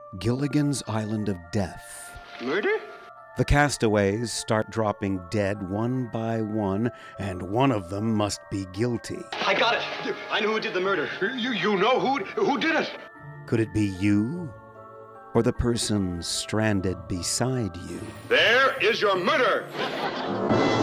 Gilligan's Island of Death. Murder? The castaways start dropping dead one by one, and one of them must be guilty. I got it. I know who did the murder. You know who did it? Could it be you? Or the person stranded beside you? There is your murder!